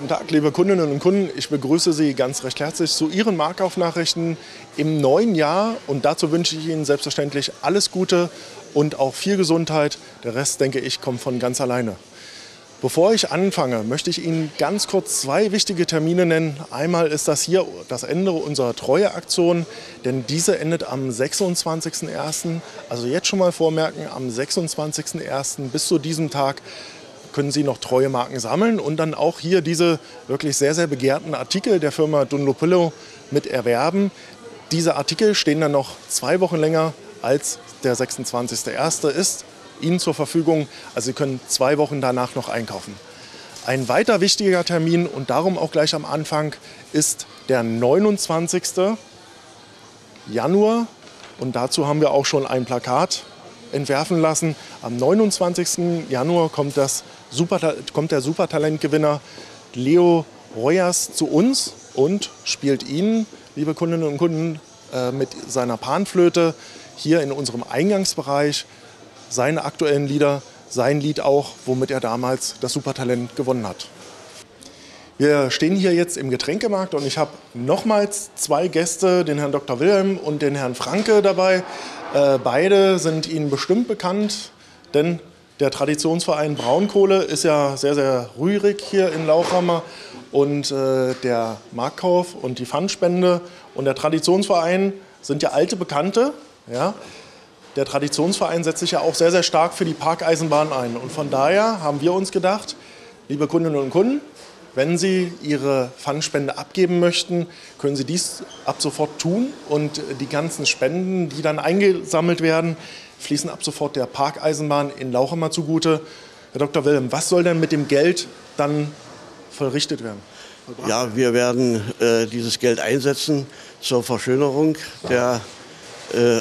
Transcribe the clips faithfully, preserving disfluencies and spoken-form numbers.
Guten Tag, liebe Kundinnen und Kunden. Ich begrüße Sie ganz recht herzlich zu Ihren Marktkaufnachrichten im neuen Jahr. Und dazu wünsche ich Ihnen selbstverständlich alles Gute und auch viel Gesundheit. Der Rest, denke ich, kommt von ganz alleine. Bevor ich anfange, möchte ich Ihnen ganz kurz zwei wichtige Termine nennen. Einmal ist das hier das Ende unserer Treueaktion, denn diese endet am sechsundzwanzigsten ersten Also jetzt schon mal vormerken, am sechsundzwanzigsten ersten bis zu diesem Tag können Sie noch Treuemarken sammeln und dann auch hier diese wirklich sehr, sehr begehrten Artikel der Firma Dunlopillo mit erwerben. Diese Artikel stehen dann noch zwei Wochen länger als der sechsundzwanzigste erste ist Ihnen zur Verfügung. Also Sie können zwei Wochen danach noch einkaufen. Ein weiter wichtiger Termin und darum auch gleich am Anfang ist der neunundzwanzigste Januar. Und dazu haben wir auch schon ein Plakat entwerfen lassen. Am neunundzwanzigsten Januar kommt, das Super, kommt der Supertalentgewinner Leo Royas zu uns und spielt Ihnen, liebe Kundinnen und Kunden, äh, mit seiner Panflöte hier in unserem Eingangsbereich seine aktuellen Lieder, sein Lied auch, womit er damals das Supertalent gewonnen hat. Wir stehen hier jetzt im Getränkemarkt und ich habe nochmals zwei Gäste, den Herrn Doktor Wilhelm und den Herrn Franke dabei. Äh, beide sind Ihnen bestimmt bekannt, denn der Traditionsverein Braunkohle ist ja sehr, sehr rührig hier in Lauchhammer. Und äh, der Marktkauf und die Pfandspende und der Traditionsverein sind ja alte Bekannte. Ja? Der Traditionsverein setzt sich ja auch sehr, sehr stark für die Parkeisenbahn ein. Und von daher haben wir uns gedacht, liebe Kundinnen und Kunden, wenn Sie Ihre Pfandspende abgeben möchten, können Sie dies ab sofort tun. Und die ganzen Spenden, die dann eingesammelt werden, fließen ab sofort der Parkeisenbahn in Lauchhammer zugute. Herr Doktor Wilhelm, was soll denn mit dem Geld dann verrichtet werden? Ja, wir werden äh, dieses Geld einsetzen zur Verschönerung der äh,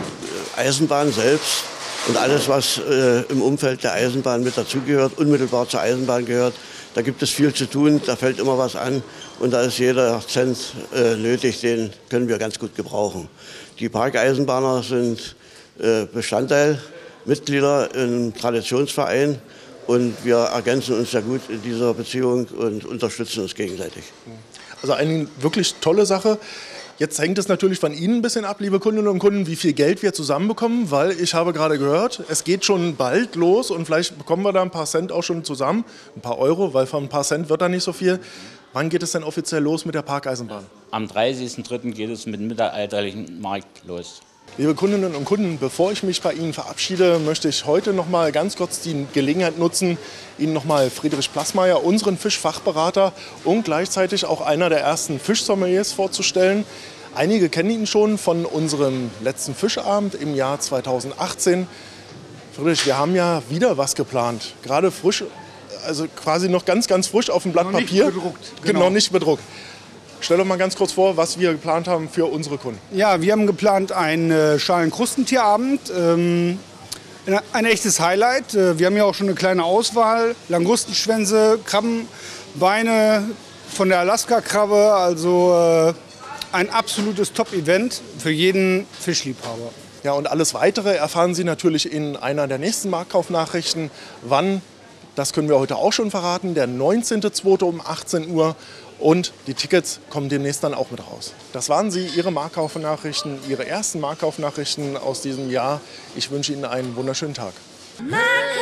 Eisenbahn selbst und alles, was äh, im Umfeld der Eisenbahn mit dazugehört, unmittelbar zur Eisenbahn gehört. Da gibt es viel zu tun, da fällt immer was an und da ist jeder Cent äh, nötig, den können wir ganz gut gebrauchen. Die Parkeisenbahner sind äh, Bestandteil, Mitglieder im Traditionsverein und wir ergänzen uns sehr gut in dieser Beziehung und unterstützen uns gegenseitig. Also eine wirklich tolle Sache. Jetzt hängt es natürlich von Ihnen ein bisschen ab, liebe Kundinnen und Kunden, wie viel Geld wir zusammenbekommen, weil ich habe gerade gehört, es geht schon bald los und vielleicht bekommen wir da ein paar Cent auch schon zusammen, ein paar Euro, weil von ein paar Cent wird da nicht so viel. Wann geht es denn offiziell los mit der Parkeisenbahn? Am dreißigsten dritten geht es mit dem mittelalterlichen Markt los. Liebe Kundinnen und Kunden, bevor ich mich bei Ihnen verabschiede, möchte ich heute noch mal ganz kurz die Gelegenheit nutzen, Ihnen noch mal Friedrich Plassmeier, unseren Fischfachberater und gleichzeitig auch einer der ersten Fischsommeliers vorzustellen. Einige kennen ihn schon von unserem letzten Fischabend im Jahr zweitausendachtzehn. Friedrich, wir haben ja wieder was geplant, gerade frisch, also quasi noch ganz, ganz frisch auf dem Blatt Papier. Noch nicht bedruckt. Genau, noch nicht bedruckt. Stell doch mal ganz kurz vor, was wir geplant haben für unsere Kunden. Ja, wir haben geplant einen äh, Schalen-Krustentierabend. Ähm, ein echtes Highlight. Äh, wir haben ja auch schon eine kleine Auswahl. Langustenschwänze, Krabbenbeine von der Alaska-Krabbe. Also äh, ein absolutes Top-Event für jeden Fischliebhaber. Ja, und alles Weitere erfahren Sie natürlich in einer der nächsten Marktkaufnachrichten. Wann, das können wir heute auch schon verraten, der neunzehnten zweiten um achtzehn Uhr. Und die Tickets kommen demnächst dann auch mit raus. Das waren sie, Ihre Marktkaufnachrichten, Ihre ersten Marktkaufnachrichten aus diesem Jahr. Ich wünsche Ihnen einen wunderschönen Tag.